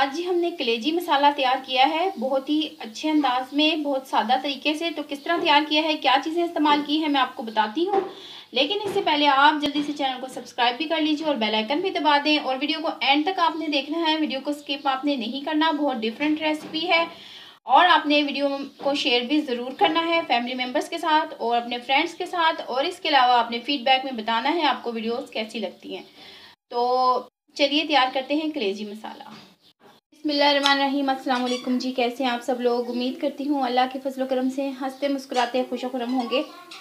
आज जी हमने कलेजी मसाला तैयार किया है बहुत ही अच्छे अंदाज में, बहुत सादा तरीके से। तो किस तरह तैयार किया है, क्या चीज़ें इस्तेमाल की है, मैं आपको बताती हूँ। लेकिन इससे पहले आप जल्दी से चैनल को सब्सक्राइब भी कर लीजिए और बेल आइकन भी दबा दें। और वीडियो को एंड तक आपने देखना है, वीडियो को स्किप आपने नहीं करना। बहुत डिफरेंट रेसिपी है और आपने वीडियो को शेयर भी ज़रूर करना है फैमिली मेम्बर्स के साथ और अपने फ्रेंड्स के साथ। और इसके अलावा आपने फीडबैक में बताना है आपको वीडियोज़ कैसी लगती हैं। तो चलिए तैयार करते हैं कलेजी मसाला। बिस्मिल्लाहिर्रहमानिर्रहीम। अस्सलाम वालेकुम जी, कैसे हैं आप सब लोग। उम्मीद करती हूँ अल्लाह के फजल करम से हंसते मुस्कुराते खुशो-खुर्रम होंगे।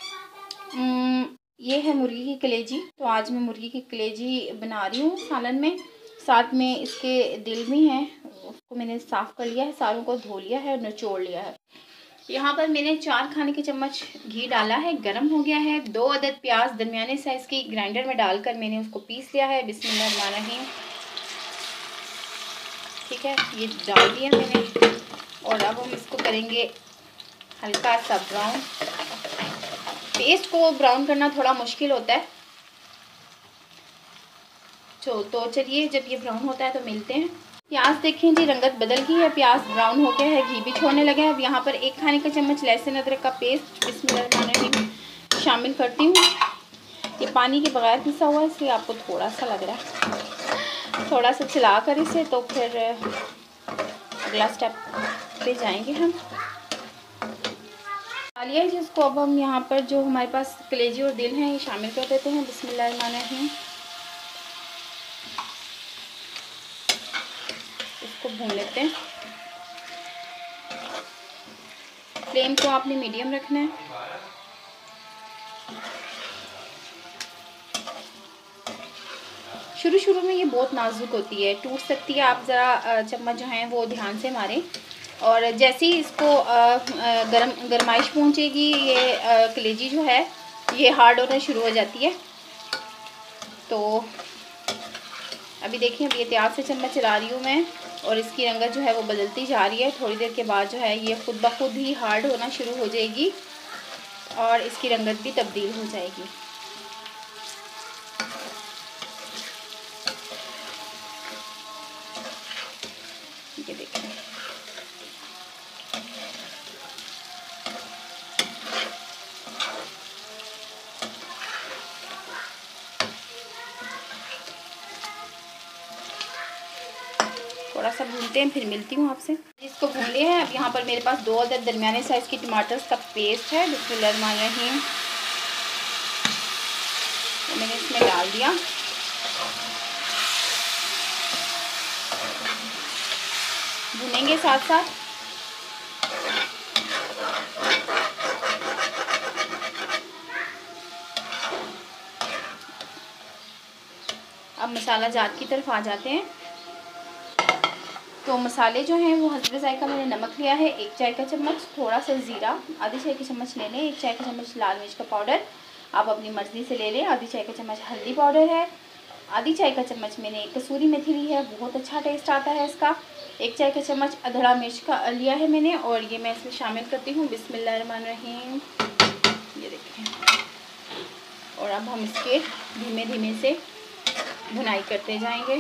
ये है मुर्गी की कलेजी। तो आज मैं मुर्गी की कलेजी बना रही हूँ सालन में। साथ में इसके दिल भी हैं, उसको मैंने साफ़ कर लिया है, सारों को धो लिया है और निचोड़ लिया है। यहाँ पर मैंने 4 खाने के चम्मच घी डाला है, गर्म हो गया है। 2 अदद प्याज दरमियाने साइज़ की ग्राइंडर में डालकर मैंने उसको पीस लिया है। बिस्मिल्लाहिर्रहमानिर्रहीम। ठीक है, ये डाल दिया मैंने और अब हम इसको करेंगे हल्का सा ब्राउन। पेस्ट को ब्राउन करना थोड़ा मुश्किल होता है। तो चलिए जब ये ब्राउन होता है तो मिलते हैं। प्याज देखें जी, रंगत बदल गई है, प्याज ब्राउन हो गया है, घी भी छोड़ने लगा है। अब यहाँ पर 1 खाने का चम्मच लहसुन अदरक का पेस्ट बिस्मिल्लाहिर्रहमानिर्रहीम शामिल करती हूँ। ये पानी के बगैर पिसा हुआ है इसलिए आपको थोड़ा सा लग रहा है। थोड़ा सा चला कर इसे, तो फिर अगला स्टेप पे जाएंगे हम। डालिए जिसको अब हम यहाँ पर जो हमारे पास कलेजी और दिल हैं ये शामिल कर देते हैं। बिस्मिल्लाहिर्रहमानिर्रहीम। इसको भून लेते हैं। फ्लेम को आपने मीडियम रखना है। शुरू में ये बहुत नाजुक होती है, टूट सकती है। आप ज़रा चम्मच जो हैं वो ध्यान से मारें और जैसे ही इसको गरमाइश पहुंचेगी ये कलेजी जो है ये हार्ड होना शुरू हो जाती है। तो अभी देखिए, अभी एहतियात से चम्मच चला रही हूँ मैं और इसकी रंगत जो है वो बदलती जा रही है। थोड़ी देर के बाद जो है ये खुद ब खुद ही हार्ड होना शुरू हो जाएगी और इसकी रंगत भी तब्दील हो जाएगी। ये देखिए, थोड़ा सा भूनते हैं फिर मिलती हूँ आपसे। इसको भून लिया है। अब यहाँ पर मेरे पास 2 अदद दरमियाने साइज़ की टमाटर का पेस्ट है। बिस्मिल्लाहिर्रहमानिर्रहीम। तो मैंने इसमें डाल दिया। भुनेंगे साथ साथ। अब मसाला जात की तरफ आ जाते हैं। तो मसाले जो हैं वो हस्बे जायका मैंने नमक लिया है 1 चाय का चम्मच, थोड़ा सा ज़ीरा आधी चाय की चम्मच ले लें, 1 चाय का चम्मच लाल मिर्च का पाउडर आप अपनी मर्ज़ी से ले लें, आधी चाय का चम्मच हल्दी पाउडर है, आधी चाय का चम्मच मैंने कसूरी मेथी ली है, बहुत अच्छा टेस्ट आता है इसका। 1 चाय का चम्मच अधड़ा मिर्च का लिया है मैंने और ये मैं इसमें शामिल करती हूँ। बिस्मिल्लाहिर्रहमानिर्रहीम। ये देखें। और अब हम इसके धीमे धीमे से भुनाई करते जाएंगे।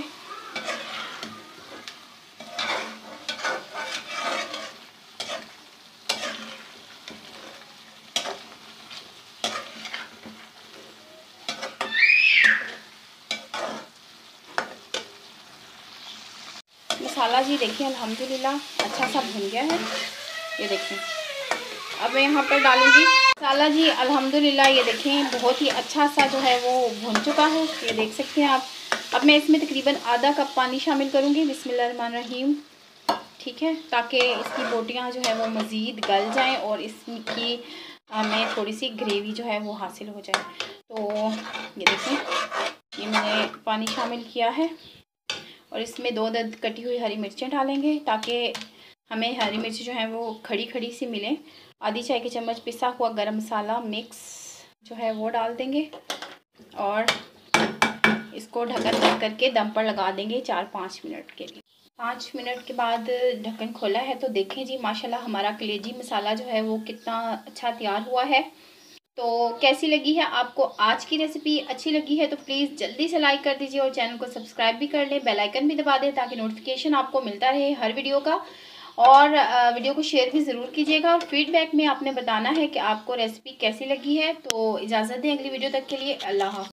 मसाला जी देखिए अल्हम्दुलिल्लाह अच्छा सा भुन गया है। ये देखें, अब मैं यहाँ पर डालूंगी मसाला जी अल्हम्दुलिल्लाह। ये देखें बहुत ही अच्छा सा जो है वो भुन चुका है, ये देख सकते हैं आप। अब मैं इसमें तकरीबन आधा कप पानी शामिल करूँगी। बिस्मिल्लाहिर्रहमानिर्रहीम। ठीक है, ताकि इसकी बोटियाँ जो है वो मज़ीद गल जाएँ और इसकी हमें थोड़ी सी ग्रेवी जो है वो हासिल हो जाए। तो ये देखें, ये मैंने पानी शामिल किया है और इसमें 2 अदद कटी हुई हरी मिर्चें डालेंगे ताकि हमें हरी मिर्च जो है वो खड़ी खड़ी सी मिले। आधी चाय के चम्मच पिसा हुआ गरम मसाला मिक्स जो है वो डाल देंगे और इसको ढक्कन बंद करके दम पर लगा देंगे 4-5 मिनट के लिए। 5 मिनट के बाद ढक्कन खोला है तो देखें जी माशाल्लाह हमारा कलेजी मसाला जो है वो कितना अच्छा तैयार हुआ है। तो कैसी लगी है आपको आज की रेसिपी? अच्छी लगी है तो प्लीज़ जल्दी से लाइक कर दीजिए और चैनल को सब्सक्राइब भी कर लें, बेल आइकन भी दबा दें ताकि नोटिफिकेशन आपको मिलता रहे हर वीडियो का। और वीडियो को शेयर भी ज़रूर कीजिएगा और फीडबैक में आपने बताना है कि आपको रेसिपी कैसी लगी है। तो इजाज़त दें अगली वीडियो तक के लिए। अल्लाह हाफ़िज़।